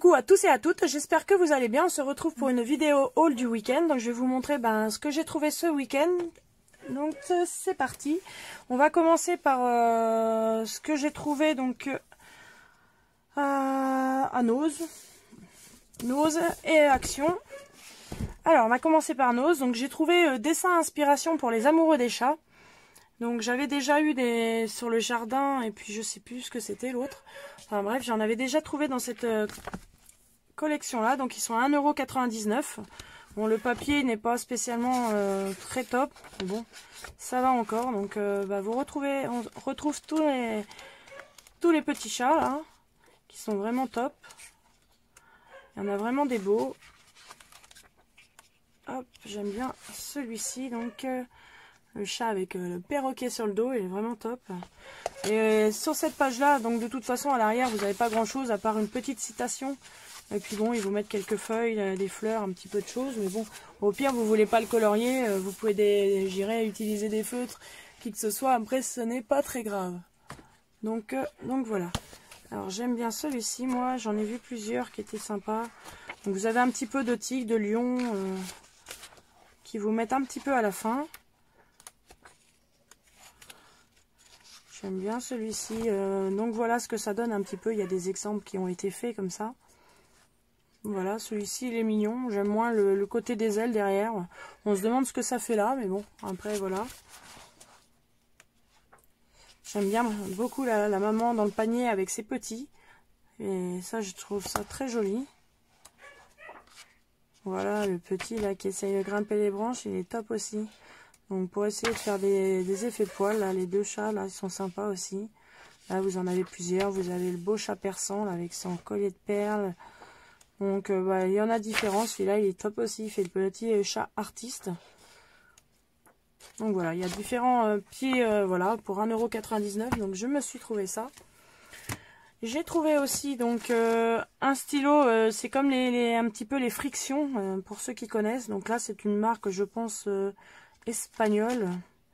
Coucou à tous et à toutes, j'espère que vous allez bien. On se retrouve pour une vidéo haul du week-end. Donc je vais vous montrer ce que j'ai trouvé ce week-end. Donc c'est parti. On va commencer par ce que j'ai trouvé donc à Noz et Action. Alors on va commencer par Noz. Donc j'ai trouvé dessin inspiration pour les amoureux des chats. Donc j'avais déjà eu des sur le jardin et puis je sais plus ce que c'était l'autre. Enfin bref, j'en avais déjà trouvé dans cette collection là. Donc ils sont à 1,99 €. Bon, le papier n'est pas spécialement très top. Mais bon, ça va encore. Donc on retrouve tous les petits chats là qui sont vraiment top. Il y en a vraiment des beaux. Hop, j'aime bien celui-ci donc. Le chat avec le perroquet sur le dos, il est vraiment top. Et sur cette page là, donc de toute façon à l'arrière vous n'avez pas grand chose à part une petite citation. Et puis bon, ils vous mettent quelques feuilles, des fleurs, un petit peu de choses. Mais bon, au pire vous voulez pas le colorier, vous pouvez utiliser des feutres, qui que ce soit. Après ce n'est pas très grave. Donc voilà. Alors j'aime bien celui-ci, moi j'en ai vu plusieurs qui étaient sympas. Donc vous avez un petit peu de tigre, de lion, qui vous mettent un petit peu à la fin. J'aime bien celui-ci. Donc voilà ce que ça donne un petit peu. Il y a des exemples qui ont été faits comme ça. Voilà, celui-ci il est mignon. J'aime moins le côté des ailes derrière. On se demande ce que ça fait là, mais bon, après voilà. J'aime bien beaucoup la maman dans le panier avec ses petits. Et ça, je trouve ça très joli. Voilà, le petit là qui essaye de grimper les branches, il est top aussi. Donc pour essayer de faire des effets de poils, là, les deux chats là, ils sont sympas aussi. Là vous en avez plusieurs, vous avez le beau chat persan là, avec son collier de perles. Donc il y en a différents, celui-là il est top aussi, il fait le petit chat artiste. Donc voilà, il y a différents pieds voilà, pour 1,99 €, donc je me suis trouvé ça. J'ai trouvé aussi donc un stylo, c'est comme un petit peu les frictions, pour ceux qui connaissent. Donc là c'est une marque je pense espagnole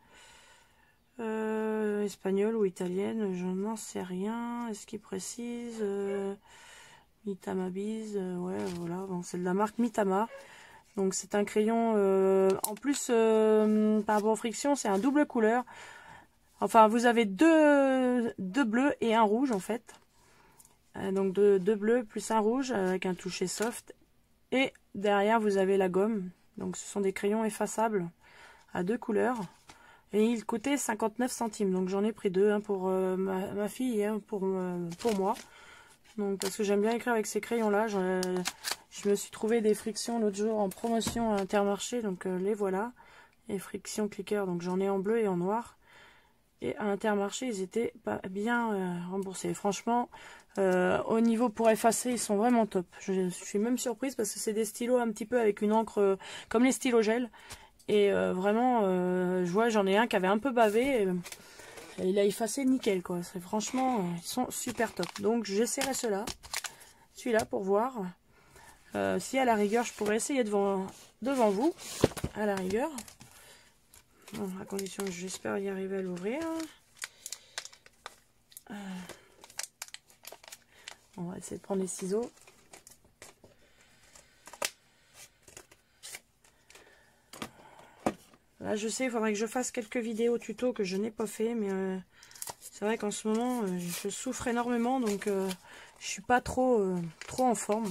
ou italienne, je n'en sais rien. Est-ce qu'il précise Mitama Biz, ouais voilà, bon, c'est de la marque Mitama. Donc c'est un crayon en plus par rapport aux frictions, c'est un double couleur. Enfin vous avez deux bleus et un rouge en fait. Donc deux bleus plus un rouge avec un toucher soft. Et derrière vous avez la gomme. Donc ce sont des crayons effaçables à deux couleurs. Et il coûtait 59 centimes. Donc j'en ai pris deux, un pour ma fille et un pour moi. Donc parce que j'aime bien écrire avec ces crayons là. Je me suis trouvé des frictions l'autre jour en promotion à Intermarché. Donc les voilà. Les frictions clicker. Donc j'en ai en bleu et en noir. Et à Intermarché ils étaient pas bien remboursés. Franchement au niveau pour effacer ils sont vraiment top. Je suis même surprise parce que c'est des stylos un petit peu avec une encre comme les stylos gel. Et vraiment, je vois, j'en ai un qui avait un peu bavé. Et il a effacé nickel, quoi. Franchement, ils sont super top. Donc, j'essaierai celui-là pour voir. Si à la rigueur, je pourrais essayer devant vous, à la rigueur. Bon, à condition que j'espère y arriver à l'ouvrir. On va essayer de prendre les ciseaux. Là, je sais, il faudrait que je fasse quelques vidéos tuto que je n'ai pas fait, mais c'est vrai qu'en ce moment, je souffre énormément, donc je suis pas trop en forme.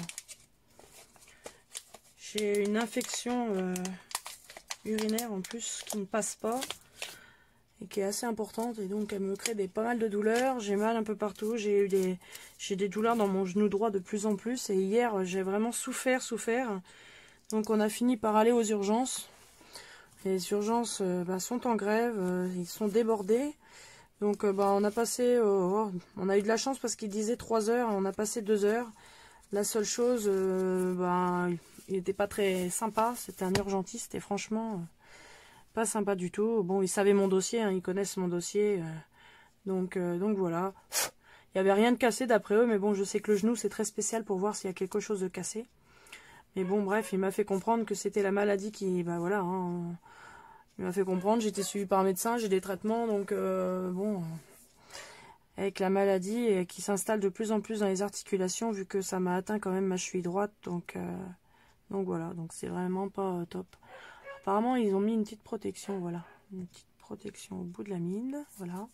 J'ai une infection urinaire en plus qui ne passe pas et qui est assez importante, et donc elle me crée pas mal de douleurs. J'ai mal un peu partout, j'ai des douleurs dans mon genou droit de plus en plus, et hier j'ai vraiment souffert. Donc on a fini par aller aux urgences. Les urgences sont en grève, ils sont débordés. Donc on a passé, on a eu de la chance parce qu'ils disaient 3 heures, on a passé 2 heures. La seule chose, il n'était pas très sympa, c'était un urgentiste et franchement, pas sympa du tout. Bon, ils savaient mon dossier, hein, ils connaissent mon dossier, donc voilà. Il n'y avait rien de cassé d'après eux, mais bon, je sais que le genou c'est très spécial pour voir s'il y a quelque chose de cassé. Mais bon, bref, il m'a fait comprendre que c'était la maladie qui, voilà, hein, il m'a fait comprendre, j'étais suivie par un médecin, j'ai des traitements, donc bon, avec la maladie et qui s'installe de plus en plus dans les articulations vu que ça m'a atteint quand même ma cheville droite. Donc voilà, donc c'est vraiment pas top. Apparemment ils ont mis une petite protection, voilà. Une petite protection au bout de la mine, voilà.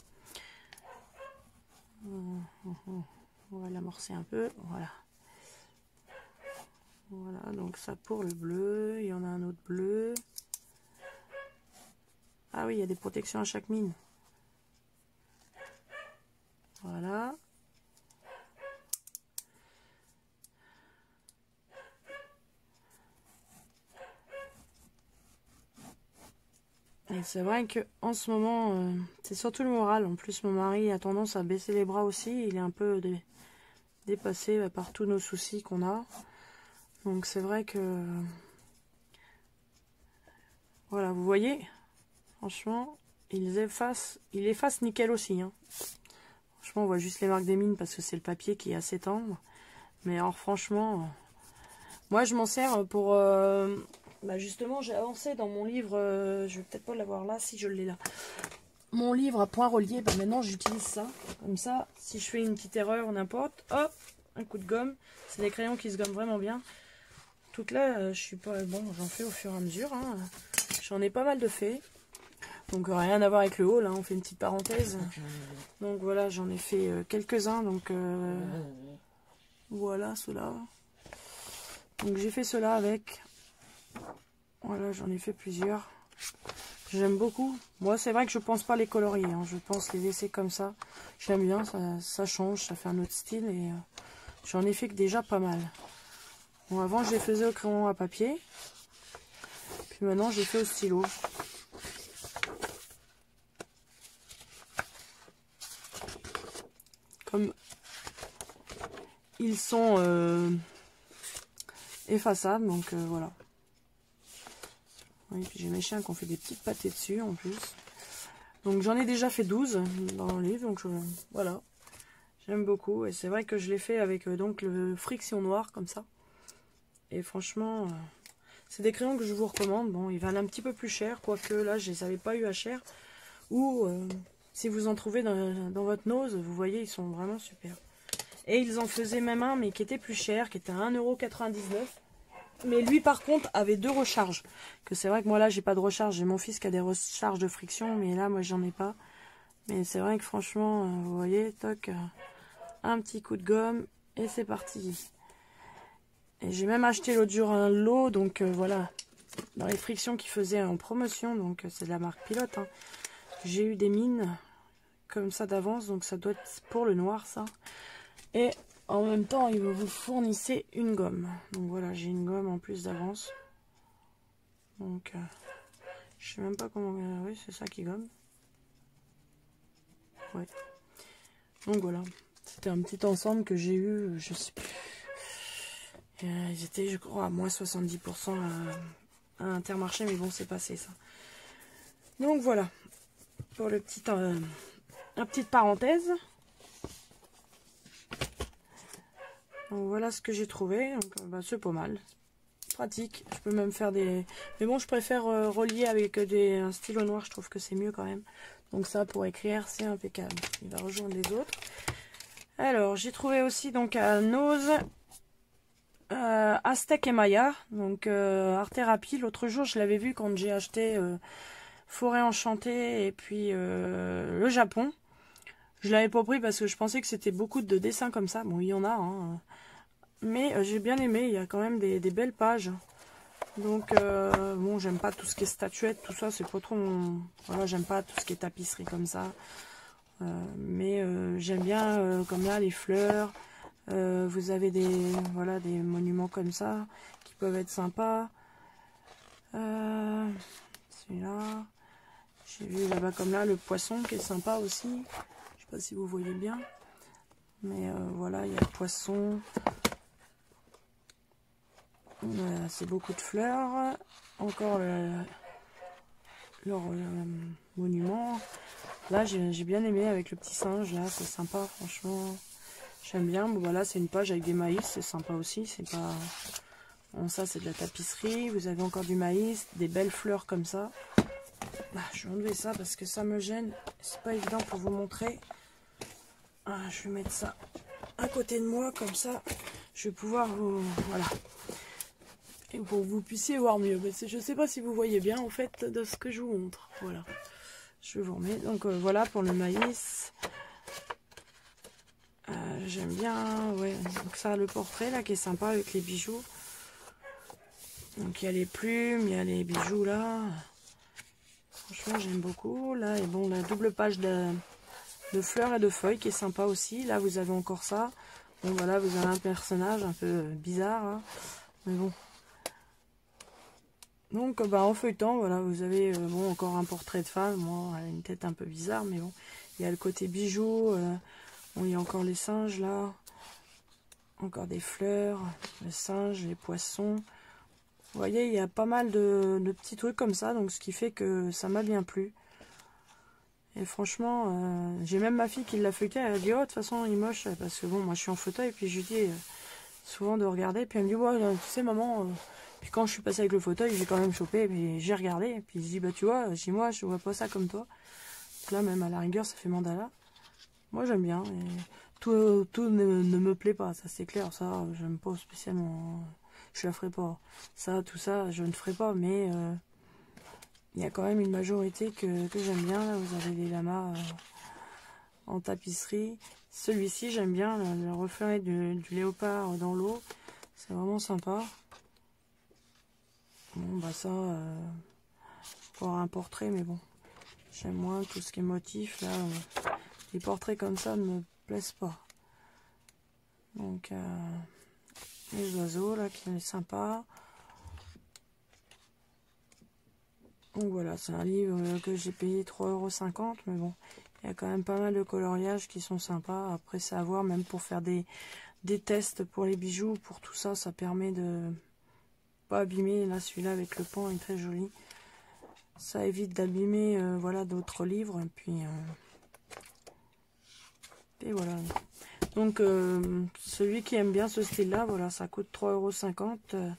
On va l'amorcer un peu, voilà. Voilà, donc ça pour le bleu, il y en a un autre bleu. Ah oui, il y a des protections à chaque mine. Voilà. Et c'est vrai que en ce moment, c'est surtout le moral. En plus, mon mari a tendance à baisser les bras aussi. Il est un peu dépassé par tous nos soucis qu'on a. Donc c'est vrai que... Voilà, vous voyez, franchement, il efface nickel aussi. Hein. Franchement, on voit juste les marques des mines parce que c'est le papier qui est assez tendre. Mais alors franchement, moi je m'en sers pour... bah justement, j'ai avancé dans mon livre, je vais peut-être pas l'avoir là, si je l'ai là. Mon livre à point relié, bah maintenant j'utilise ça. Comme ça, si je fais une petite erreur ou n'importe, hop, un coup de gomme. C'est des crayons qui se gomment vraiment bien. Donc là, je suis pas... Bon, j'en fais au fur et à mesure. Hein. J'en ai pas mal de faits. Donc rien à voir avec le haul, hein. On fait une petite parenthèse. Donc voilà, j'en ai fait quelques-uns. Donc voilà, ceux-là. Donc j'ai fait cela avec... Voilà, j'en ai fait plusieurs. J'aime beaucoup. Moi, c'est vrai que je pense pas les colorier. Hein. Je pense les laisser comme ça. J'aime bien, ça change, ça fait un autre style. Et j'en ai fait que déjà pas mal. Bon, avant, je les faisais au crayon à papier. Puis maintenant, j'ai fait au stylo. Comme ils sont effaçables, donc voilà. Oui, puis j'ai mes chiens qui ont fait des petites pâtées dessus en plus. Donc j'en ai déjà fait 12 dans le livre, donc voilà. J'aime beaucoup. Et c'est vrai que je l'ai fait avec donc le friction noir comme ça. Et franchement, c'est des crayons que je vous recommande. Bon, ils valent un petit peu plus cher, quoique là, je les avais pas eu à cher. Ou si vous en trouvez dans votre nose, vous voyez, ils sont vraiment super. Et ils en faisaient même un, mais qui était plus cher, qui était à 1,99 €. Mais lui, par contre, avait 2 recharges. Que c'est vrai que moi, là, j'ai pas de recharge. J'ai mon fils qui a des recharges de friction, mais là, moi, j'en ai pas. Mais c'est vrai que franchement, vous voyez, toc, un petit coup de gomme, et c'est parti. Et j'ai même acheté l'autre jour un lot, donc voilà, dans les frictions qui faisaient en promotion, donc c'est de la marque Pilote. Hein. J'ai eu des mines comme ça d'avance, donc ça doit être pour le noir, ça. Et en même temps, il vous fournissait une gomme. Donc voilà, j'ai une gomme en plus d'avance. Donc, je sais même pas comment... oui, c'est ça qui gomme. Ouais. Donc voilà, c'était un petit ensemble que j'ai eu, je sais plus. Ils étaient, je crois, à moins 70% à Intermarché, mais bon, c'est passé ça. Donc voilà, pour le petit, la petite parenthèse. Donc voilà ce que j'ai trouvé. Bah, c'est pas mal, pratique. Je peux même faire des... Mais bon, je préfère relier avec un stylo noir, je trouve que c'est mieux quand même. Donc ça, pour écrire, c'est impeccable. Il va rejoindre les autres. Alors, j'ai trouvé aussi donc à Nose... Aztec et Maya, donc art thérapie. L'autre jour, je l'avais vu quand j'ai acheté Forêt Enchantée et puis le Japon. Je l'avais pas pris parce que je pensais que c'était beaucoup de dessins comme ça. Bon, il y en a, hein, mais j'ai bien aimé. Il y a quand même des belles pages. Donc, bon, j'aime pas tout ce qui est statuette, tout ça, c'est pas trop mon... Voilà, j'aime pas tout ce qui est tapisserie comme ça. Mais j'aime bien, comme là, les fleurs. Vous avez voilà, des monuments comme ça qui peuvent être sympas. Celui-là. J'ai vu là-bas comme là le poisson qui est sympa aussi. Je sais pas si vous voyez bien. Mais voilà, il y a le poisson. Voilà, c'est beaucoup de fleurs. Encore leur monument. Là, j'ai bien aimé avec le petit singe. Là, c'est sympa, franchement. J'aime bien. Bon, voilà, c'est une page avec des maïs. C'est sympa aussi. C'est pas... Bon, ça, c'est de la tapisserie. Vous avez encore du maïs. Des belles fleurs comme ça. Bah, je vais enlever ça parce que ça me gêne. C'est pas évident pour vous montrer. je vais mettre ça à côté de moi, comme ça, je vais pouvoir vous... Voilà. Et pour que vous puissiez voir mieux. Mais je ne sais pas si vous voyez bien, en fait, de ce que je vous montre. Voilà. Je vous remets. Donc, voilà pour le maïs. J'aime bien, ouais. Donc, ça, le portrait, là, qui est sympa avec les bijoux. Donc, il y a les plumes, il y a les bijoux, là. Franchement, j'aime beaucoup. Là, et bon, la double page de fleurs et de feuilles qui est sympa aussi. Là, vous avez encore ça. Bon, voilà, vous avez un personnage un peu bizarre, hein. Mais bon. Donc, en feuilletant, voilà, vous avez bon, encore un portrait de femme. Moi, elle a une tête un peu bizarre, mais bon. Il y a le côté bijoux. Bon, il y a encore les singes, là. Encore des fleurs, les singes, les poissons. Vous voyez, il y a pas mal de petits trucs comme ça. Donc, ce qui fait que ça m'a bien plu. Et franchement, j'ai même ma fille qui l'a feuilleté. Elle a dit, oh, de toute façon, il est moche. Parce que bon, moi, je suis en fauteuil. Et puis, je lui dis souvent de regarder. Puis, elle me dit, ouais, tu sais, maman... Puis quand je suis passée avec le fauteuil, j'ai quand même chopé, mais j'ai regardé, et puis je dis, bah tu vois, chez moi, je vois pas ça comme toi. Donc là, même à la rigueur, ça fait mandala. Moi, j'aime bien, et tout ne me plaît pas, ça c'est clair, ça, j'aime pas spécialement, je la ferai pas. Ça, tout ça, je ne ferai pas, mais il y a quand même une majorité que j'aime bien. Là, vous avez les lamas en tapisserie. Celui-ci, j'aime bien, le reflet du léopard dans l'eau, c'est vraiment sympa. Bon, bah ça, pour un portrait, mais bon, j'aime moins tout ce qui est motif, là. Les portraits comme ça ne me plaisent pas. Donc, les oiseaux, là, qui est sympa. Donc voilà, c'est un livre que j'ai payé 3,50 €, mais bon, il y a quand même pas mal de coloriages qui sont sympas. Après, c'est à voir, même pour faire des tests pour les bijoux, pour tout ça, ça permet de pas abîmer. Là, celui-là avec le pan est très joli. Ça évite d'abîmer voilà, d'autres livres. Et voilà. Donc, celui qui aime bien ce style-là, voilà, ça coûte 3,50 €.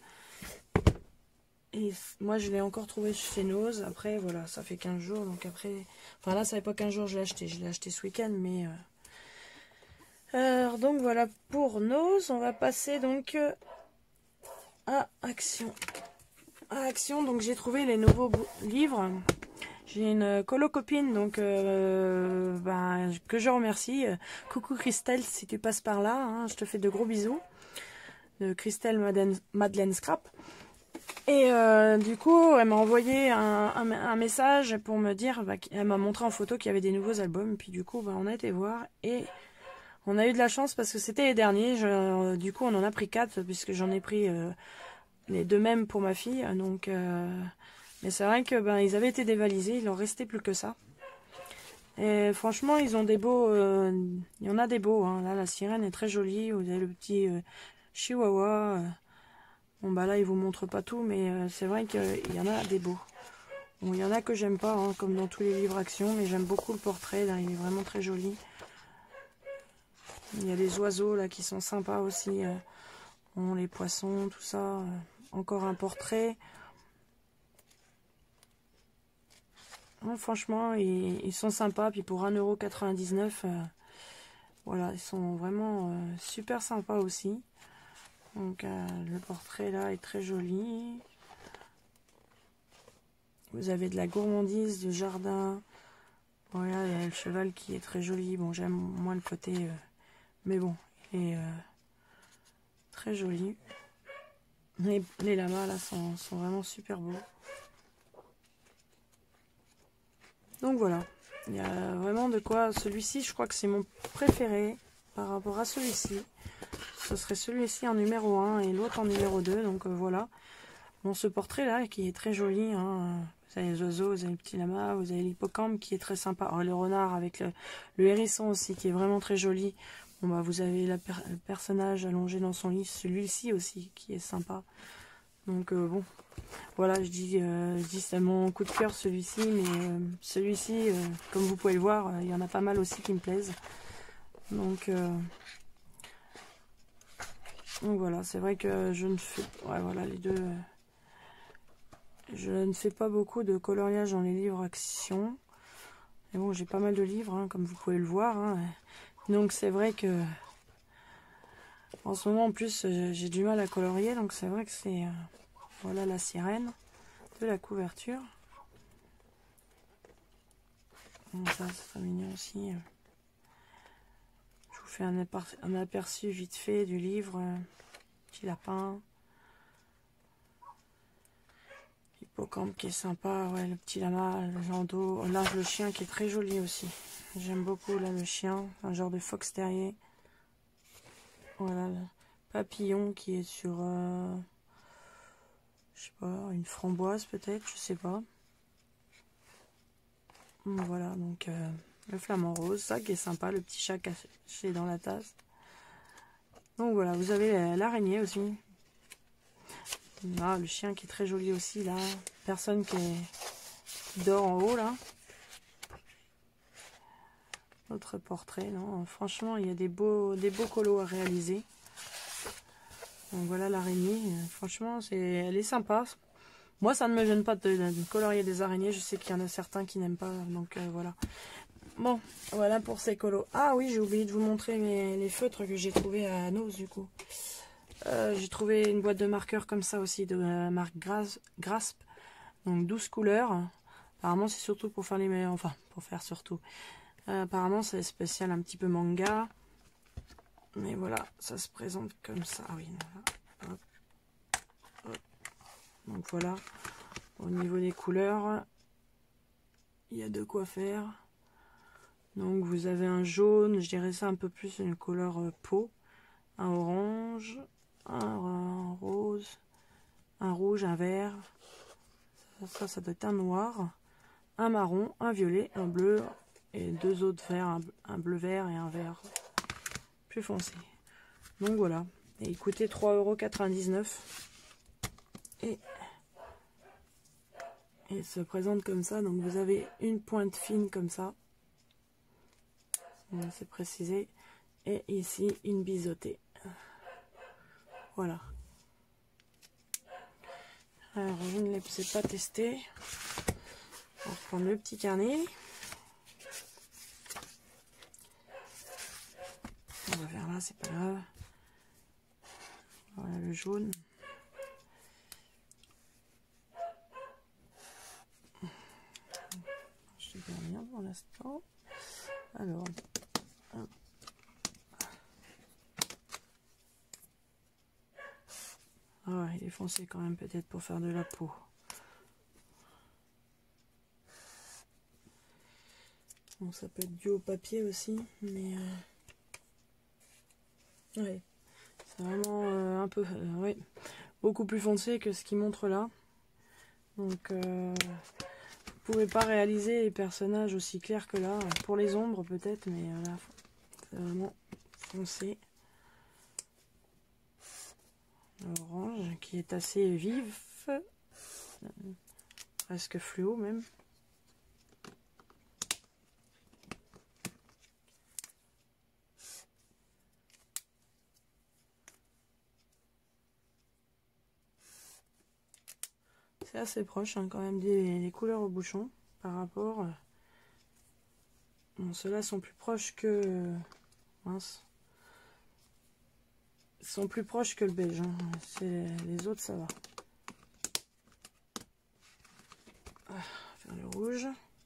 Et moi, je l'ai encore trouvé chez Nose. Après, voilà, ça fait 15 jours. Donc après, enfin là, ça fait pas 15 jours que je l'ai acheté. Je l'ai acheté ce week-end, mais... Alors, donc voilà pour Nose. On va passer donc à Action. Donc j'ai trouvé les nouveaux livres. J'ai une colo-copine donc que je remercie. Coucou Christelle, si tu passes par là, hein, je te fais de gros bisous. De Christelle Madeleine Scrap. Et du coup, elle m'a envoyé un message pour me dire, elle m'a montré en photo qu'il y avait des nouveaux albums. Puis du coup, on a été voir et on a eu de la chance parce que c'était les derniers. Du coup, on en a pris 4 puisque j'en ai pris les 2 mêmes pour ma fille. Donc... mais c'est vrai que ils avaient été dévalisés, il en restait plus que ça. Et franchement, ils ont des beaux... il y en a des beaux. Hein. Là, la sirène est très jolie. Vous avez le petit chihuahua. Bon, là, ils vous montrent pas tout, mais c'est vrai qu'il y en a des beaux. Bon, il y en a que j'aime pas, hein, comme dans tous les livres action, mais j'aime beaucoup le portrait. Là, il est vraiment très joli. Il y a les oiseaux, là, qui sont sympas aussi. Bon, les poissons, tout ça. Encore un portrait. Ouais, franchement, ils sont sympas. Puis pour 1,99 €, voilà, ils sont vraiment super sympas aussi. Donc le portrait là est très joli. Vous avez de la gourmandise, du jardin. Voilà, il y a le cheval qui est très joli. Bon, j'aime moins le côté, mais bon, il est très joli. Les lamas là sont vraiment super beaux. Donc voilà, il y a vraiment de quoi. Celui-ci, je crois que c'est mon préféré par rapport à celui-ci. Ce serait celui-ci en numéro 1 et l'autre en numéro 2. Donc voilà. Bon, ce portrait-là qui est très joli. Hein. Vous avez les oiseaux, vous avez le petit lama, vous avez l'hippocampe qui est très sympa. Alors, le renard avec le hérisson aussi qui est vraiment très joli. Bon, vous avez le personnage allongé dans son lit. Celui-ci aussi qui est sympa. Donc bon, voilà, je dis c'est mon coup de cœur celui-ci, mais celui-ci, comme vous pouvez le voir, il y en a pas mal aussi qui me plaisent. Donc voilà, c'est vrai que je ne fais, ouais, voilà les deux. Je ne fais pas beaucoup de coloriage dans les livres action. Mais bon, j'ai pas mal de livres, hein, comme vous pouvez le voir. Hein. Donc c'est vrai que en ce moment en plus j'ai du mal à colorier, donc c'est vrai que c'est voilà la sirène de la couverture. Donc ça c'est très mignon aussi. Je vous fais un aperçu vite fait du livre. Petit lapin. Hippocampe qui est sympa, ouais, le petit lama, le landau. Là le chien qui est très joli aussi. J'aime beaucoup là le chien, un genre de fox terrier. Voilà, le papillon qui est sur, je sais pas, une framboise peut-être, je sais pas. Voilà, donc le flamant rose, ça qui est sympa, le petit chat caché dans la tasse. Donc voilà, vous avez l'araignée aussi. Là, le chien qui est très joli aussi, là. Personne qui dort en haut, là. Autre portrait, non. Franchement, il y a des beaux colos à réaliser. Donc voilà l'araignée. Franchement, elle est sympa. Moi, ça ne me gêne pas de colorier des araignées. Je sais qu'il y en a certains qui n'aiment pas. Donc voilà. Bon, voilà pour ces colos. Ah oui, j'ai oublié de vous montrer les feutres que j'ai trouvés à Noz, du coup. J'ai trouvé une boîte de marqueurs comme ça aussi, de la marque Grasp. Donc 12 couleurs. Apparemment, c'est surtout pour faire les meilleurs. Enfin, pour faire surtout. Apparemment, c'est spécial un petit peu manga. Mais voilà, ça se présente comme ça. Ah oui, voilà. Hop. Hop. Donc voilà, au niveau des couleurs, il y a de quoi faire. Donc vous avez un jaune, je dirais ça un peu plus une couleur peau. Un orange, un rose, un rouge, un vert. Ça doit être un noir. Un marron, un violet, un bleu et deux autres verts, un bleu vert et un vert plus foncé. Donc voilà, et il coûtait 3,99 €. Et il se présente comme ça, donc vous avez une pointe fine comme ça. C'est précisé. Et ici, une biseautée. Voilà. Alors, je ne les ai pas testés. On va reprendre le petit carnet. On va faire là, c'est pas grave. Voilà le jaune. Je sais rien pour l'instant. Alors, hop. Ah ouais, il est foncé quand même, peut-être pour faire de la peau. Bon, ça peut être dû au papier aussi, mais ouais, c'est vraiment un peu, ouais, beaucoup plus foncé que ce qu'il montre là. Donc, vous pouvez pas réaliser les personnages aussi clairs que là, pour les ombres peut-être, mais là, c'est vraiment foncé. L'orange qui est assez vif, presque fluo même. C'est assez proche hein, quand même des couleurs au bouchon par rapport. Bon, ceux-là sont plus proches que. Mince. Ils sont plus proches que le beige. Hein. Les autres, ça va. On va faire le rouge.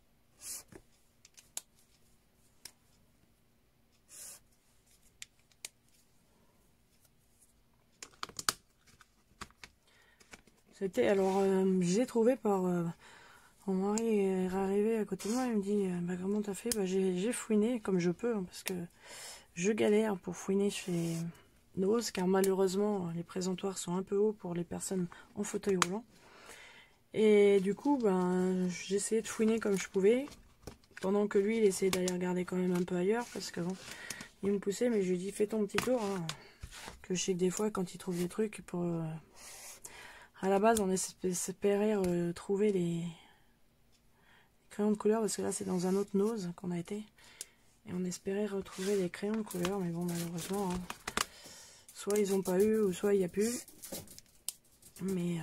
C'était alors, j'ai trouvé par. Mon mari est arrivé à côté de moi, il me dit bah, comment t'as fait? Bah, j'ai fouiné comme je peux, hein, parce que je galère pour fouiner chez Noz, car malheureusement les présentoirs sont un peu hauts pour les personnes en fauteuil roulant. Et du coup, ben, j'ai essayé de fouiner comme je pouvais, pendant que lui, il essayait d'aller regarder quand même un peu ailleurs, parce que bon, il me poussait, mais je lui ai dit fais ton petit tour, hein, que je sais que des fois, quand il trouve des trucs, pour à la base, on espérait trouver les crayons de couleur, parce que là, c'est dans un autre Noz qu'on a été, et on espérait retrouver les crayons de couleur, mais bon, malheureusement, hein, soit ils n'ont pas eu, ou soit il n'y a plus, mais...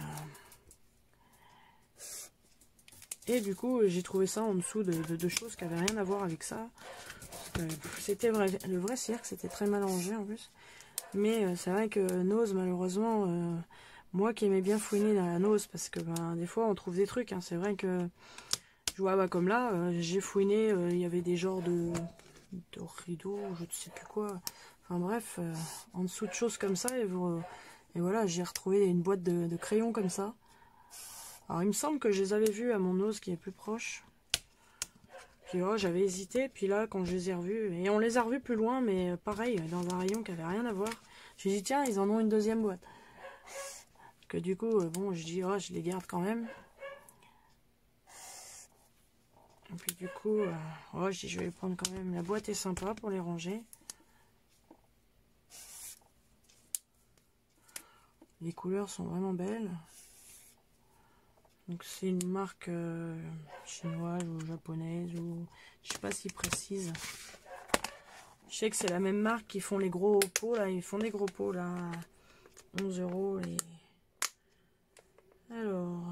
Et du coup, j'ai trouvé ça en dessous de choses qui n'avaient rien à voir avec ça. C'était le vrai cirque, c'était très mal rangé en plus. Mais c'est vrai que Nose, malheureusement, moi qui aimais bien fouiner la Nose, parce que ben, des fois on trouve des trucs, hein, c'est vrai que je vois comme là, j'ai fouiné, il y avait des genres de rideaux, je ne sais plus quoi. Enfin bref, en dessous de choses comme ça, et voilà, j'ai retrouvé une boîte de crayons comme ça. Alors il me semble que je les avais vus à mon Nose qui est plus proche. Puis oh, j'avais hésité, puis là quand je les ai revus, et on les a revus plus loin, mais pareil, dans un rayon qui avait rien à voir. J'ai dit tiens, ils en ont une deuxième boîte. Que du coup, bon, je dis oh, je les garde quand même. Et puis du coup, oh, je dis je vais les prendre quand même. La boîte est sympa pour les ranger. Les couleurs sont vraiment belles. Donc c'est une marque chinoise ou japonaise, ou je sais pas s'ils précisent. Je sais que c'est la même marque qui font les gros pots là, ils font des gros pots là, 11 €. Et... alors,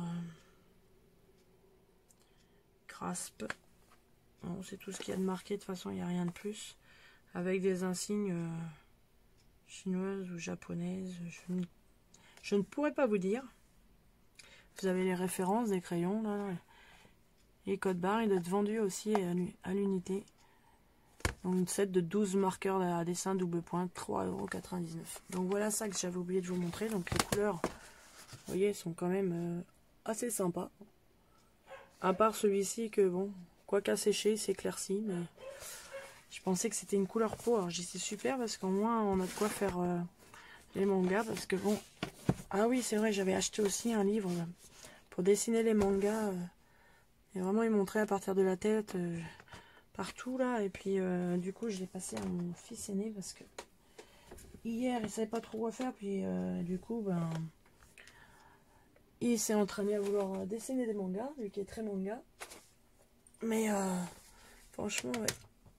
Grasp. Bon, c'est tout ce qu'il y a de marqué, de toute façon il n'y a rien de plus. Avec des insignes chinoises ou japonaises, je ne pourrais pas vous dire. Vous avez les références des crayons là. Les codes barres, ils doivent être vendus aussi à l'unité. Donc une set de 12 marqueurs à dessin double point, 3,99 €. Donc voilà ça que j'avais oublié de vous montrer. Donc les couleurs, vous voyez, sont quand même assez sympas. À part celui-ci que bon, quoi qu'à sécher, c'est éclairci, mais je pensais que c'était une couleur peau. Alors j'ai dit c'est super parce qu'au moins on a de quoi faire les mangas. Parce que bon, ah oui c'est vrai, j'avais acheté aussi un livre pour dessiner les mangas. Et vraiment il montrait à partir de la tête. Partout là, et puis du coup je l'ai passé à mon fils aîné parce que hier il savait pas trop quoi faire, puis du coup ben il s'est entraîné à vouloir dessiner des mangas, lui qui est très manga, mais franchement ouais.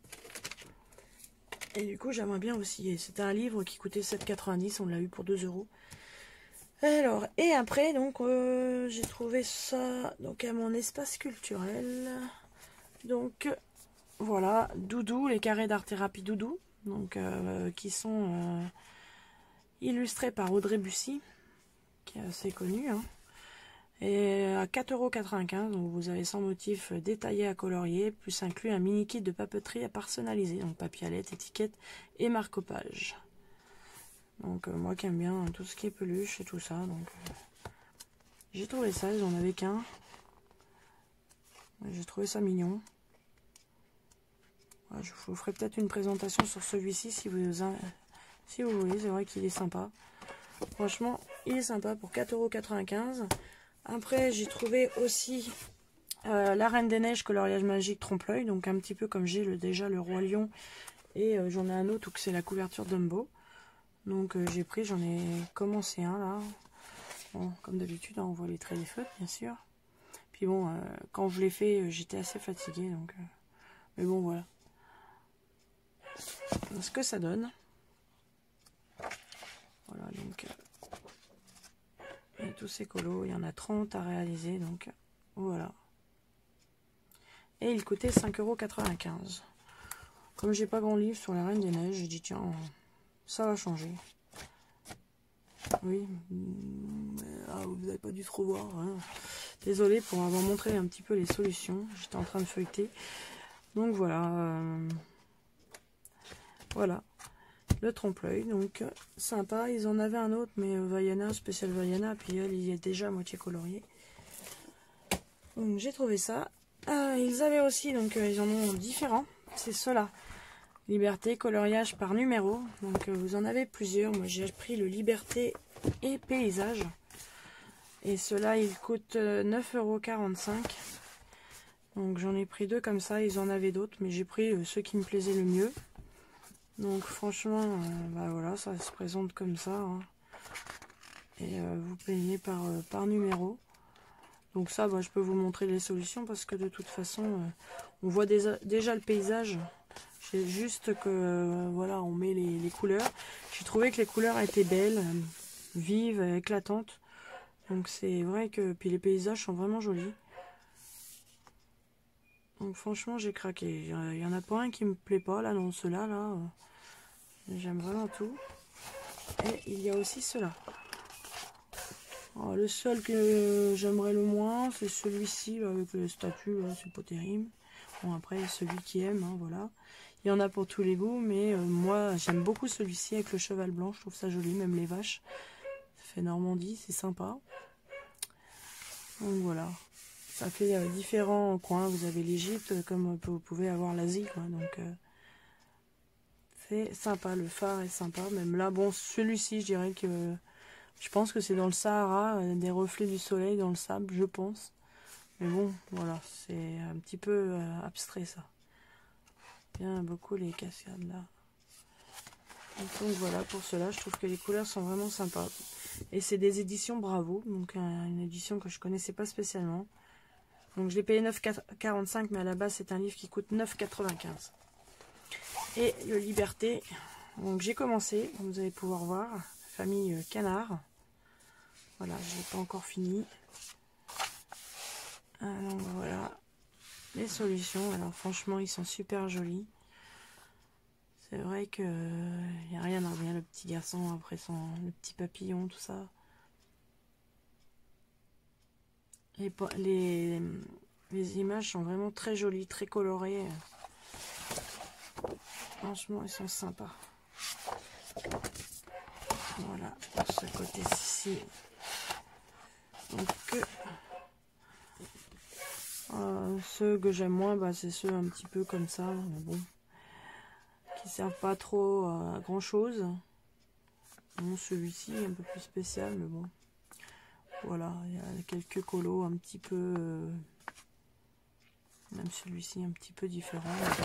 Et du coup j'aimerais bien aussi, c'était un livre qui coûtait 7,90 €, on l'a eu pour 2 €. Alors et après donc j'ai trouvé ça donc à mon espace culturel, donc voilà, Doudou, les carrés d'art thérapie Doudou, donc qui sont illustrés par Audrey Bussy, qui est assez connue, hein. Et à 4,95 €, donc vous avez 100 motifs détaillés à colorier, plus inclus un mini kit de papeterie à personnaliser, donc papier à lettres, étiquettes et marque-page. Donc moi qui aime bien tout ce qui est peluche et tout ça, donc j'ai trouvé ça, ils en avaient qu'un. J'ai trouvé ça mignon. Je vous ferai peut-être une présentation sur celui-ci si vous voulez. C'est vrai qu'il est sympa. Franchement, il est sympa pour 4,95 €. Après, j'ai trouvé aussi la Reine des Neiges coloriage magique trompe-l'œil. Donc un petit peu comme j'ai déjà le Roi Lion. Et j'en ai un autre où c'est la couverture Dumbo. Donc j'ai pris, j'en ai commencé un là. Bon, comme d'habitude, on voit les traits des feutres, bien sûr. Puis bon, quand je l'ai fait, j'étais assez fatiguée. Donc, mais bon, voilà. Ce que ça donne. Voilà, donc et tous ces colos, il y en a 30 à réaliser, donc voilà. Et il coûtait 5,95 €. Comme j'ai pas grand livre sur la Reine des Neiges, j'ai dit tiens, ça va changer. Oui, vous n'avez pas dû trop voir, hein. Désolée pour avoir montré un petit peu les solutions, j'étais en train de feuilleter. Donc voilà, voilà. Le trompe-l'œil, donc sympa. Ils en avaient un autre, mais Vaiana, spécial Vaiana, puis elle, il est déjà à moitié colorié. Donc j'ai trouvé ça. Ils avaient aussi, donc ils en ont différents. C'est ceux-là. Liberté, coloriage par numéro. Donc vous en avez plusieurs. Moi j'ai pris le Liberté et Paysage. Et ceux-là, ils coûtent 9,45 €. Donc j'en ai pris deux comme ça. Ils en avaient d'autres, mais j'ai pris ceux qui me plaisaient le mieux. Donc franchement, bah voilà, ça se présente comme ça, hein. Et vous payez par numéro. Donc ça, bah, je peux vous montrer les solutions parce que de toute façon, on voit déjà le paysage. C'est juste que voilà, on met les couleurs. J'ai trouvé que les couleurs étaient belles, vives, éclatantes. Donc c'est vrai que puis les paysages sont vraiment jolis. Donc franchement j'ai craqué. Il y en a pas un qui me plaît pas là dans ceux-là. Là, j'aime vraiment tout. Et il y a aussi ceux-là. Le seul que j'aimerais le moins, c'est celui-ci avec le statut. C'est pas terrible. Bon après celui qui aime, hein, voilà. Il y en a pour tous les goûts, mais moi j'aime beaucoup celui-ci avec le cheval blanc. Je trouve ça joli, même les vaches. Ça fait Normandie, c'est sympa. Donc voilà. Ça fait différents coins. Vous avez l'Égypte, comme vous pouvez avoir l'Asie, quoi. Donc c'est sympa. Le phare est sympa. Même là, bon, celui-ci, je dirais que je pense que c'est dans le Sahara, des reflets du soleil dans le sable, je pense. Mais bon, voilà, c'est un petit peu abstrait ça. Bien beaucoup les cascades là. Donc voilà, pour cela, je trouve que les couleurs sont vraiment sympas. Et c'est des éditions Bravo, donc une édition que je connaissais pas spécialement. Donc je l'ai payé 9,45, mais à la base c'est un livre qui coûte 9,95. Et le Liberté, donc j'ai commencé, vous allez pouvoir voir, famille Canard. Voilà, je l'ai pas encore fini. Donc voilà, les solutions. Alors franchement, ils sont super jolis. C'est vrai que y a rien à rien, le petit garçon après le petit papillon, tout ça. Les images sont vraiment très jolies, très colorées. Franchement, ils sont sympas. Voilà, pour ce côté-ci. Donc, ceux que j'aime moins, bah, c'est ceux un petit peu comme ça, mais bon, qui servent pas trop à grand chose. Bon, celui-ci est un peu plus spécial, mais bon. Voilà, il y a quelques colos un petit peu, même celui-ci un petit peu différent.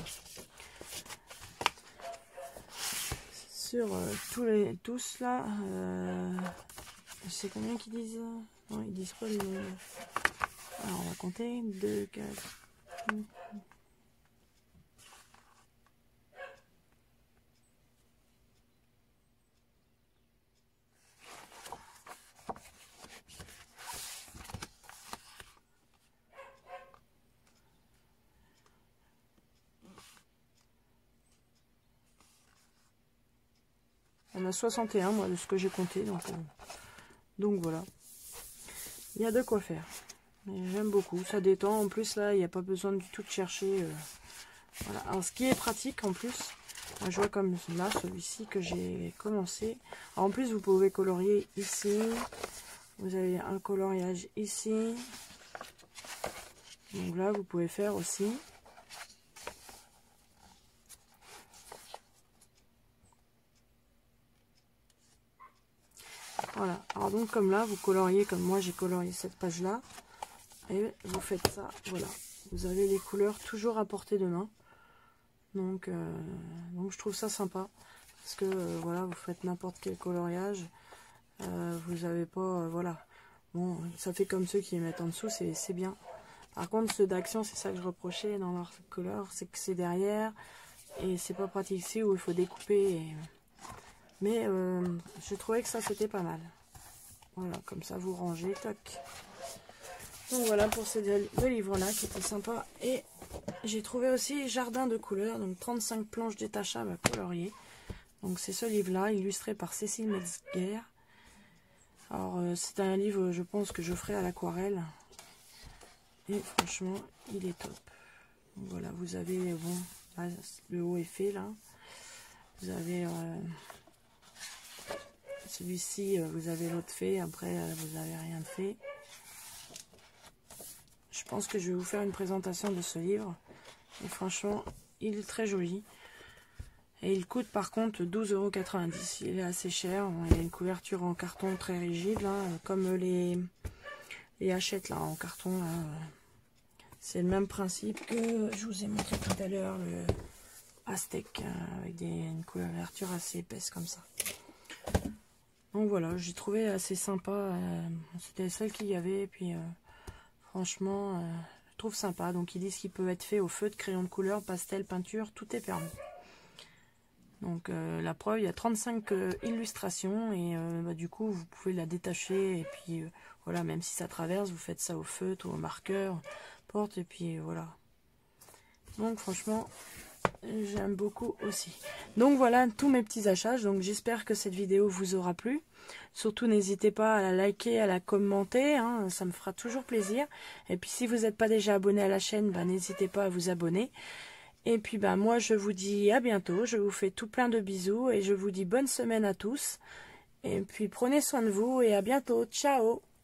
Sur tous là, je sais combien qu'ils disent. Non, ils disent pas le nombre. Alors on va compter 2, 4. On a 61 moi de ce que j'ai compté, donc voilà. Il y a de quoi faire. J'aime beaucoup, ça détend. En plus là, il n'y a pas besoin du tout de chercher. Voilà. Alors ce qui est pratique en plus, je vois comme là celui-ci que j'ai commencé. Alors, en plus vous pouvez colorier ici. Vous avez un coloriage ici. Donc là vous pouvez faire aussi. Voilà, alors donc comme là, vous coloriez comme moi j'ai colorié cette page là, et vous faites ça, voilà. Vous avez les couleurs toujours à portée de main, donc je trouve ça sympa, parce que voilà, vous faites n'importe quel coloriage, vous n'avez pas, voilà, bon, ça fait comme ceux qui les mettent en dessous, c'est bien. Par contre, ceux d'action, c'est ça que je reprochais dans leur couleur, c'est que c'est derrière, et c'est pas pratique ici où il faut découper, mais je trouvais que ça c'était pas mal. Voilà, comme ça vous rangez, toc. Donc voilà pour ces deux livres-là qui étaient sympas. Et j'ai trouvé aussi Jardin de couleurs, donc 35 planches détachables à colorier. Donc c'est ce livre-là, illustré par Cécile Metzger. Alors c'est un livre, je pense, que je ferai à l'aquarelle. Et franchement, il est top. Donc, voilà, vous avez, bon, là, le haut est fait, là. Vous avez... celui-ci, vous avez l'autre fait, après vous n'avez rien de fait. Je pense que je vais vous faire une présentation de ce livre. Et franchement, il est très joli. Et il coûte par contre 12,90 €. Il est assez cher. Il y a une couverture en carton très rigide, là, comme les Hachette là, en carton. C'est le même principe que je vous ai montré tout à l'heure, le Aztec, avec une couverture assez épaisse comme ça. Donc voilà, j'ai trouvé assez sympa. C'était celle qu'il y avait. Et puis franchement, je trouve sympa. Donc ils disent qu'il peut être fait au feu de crayon de couleur, pastel, peinture, tout est permis. Donc la preuve, il y a 35 illustrations. Et du coup, vous pouvez la détacher. Et puis voilà, même si ça traverse, vous faites ça au feutre ou au marqueur, porte. Et puis voilà. Donc franchement, j'aime beaucoup aussi. Donc voilà tous mes petits achats. Donc j'espère que cette vidéo vous aura plu. Surtout n'hésitez pas à la liker, à la commenter, hein, ça me fera toujours plaisir. Et puis si vous n'êtes pas déjà abonné à la chaîne, bah, n'hésitez pas à vous abonner. Et puis bah, moi je vous dis à bientôt, je vous fais tout plein de bisous et je vous dis bonne semaine à tous. Et puis prenez soin de vous et à bientôt, ciao!